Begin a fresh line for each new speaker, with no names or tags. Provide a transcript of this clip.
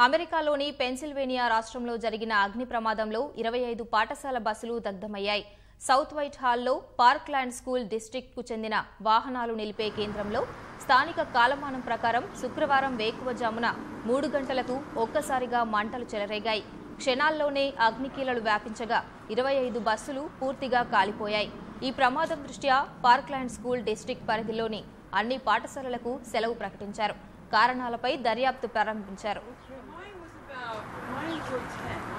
అమెరికాలోని పెన్సిల్వేనియా రాష్ట్రంలో జరిగిన అగ్ని ప్రమాదంలో 25 పాఠశాల బస్సులు దగ్ధమయ్యాయి. సౌత్ వైట్ హాల్లో పార్క్లాండ్ స్కూల్ డిస్ట్రిక్ట్కు చెందిన వాహనాలు నిలిపే కేంద్రంలో స్థానిక కాలమానం ప్రకారం శుక్రవారం వేకువజామున 3 గంటలకు ఒక్కసారిగా మంటలు చెలరేగాయి. క్షణాల్లోనే అగ్నికీలలు వ్యాపించగా 25 బస్సులు పూర్తిగా కాలిపోయాయి. ఈ ప్రమాదం దృష్ట్యా పార్క్లాండ్ స్కూల్ డిస్ట్రిక్ట్ పరిధిలోని అన్ని పాఠశాలలకు సెలవు ప్రకటించారు. కారణాలపై దర్యాప్తు ప్రారంభించారు.
Mine was about 9 till 10.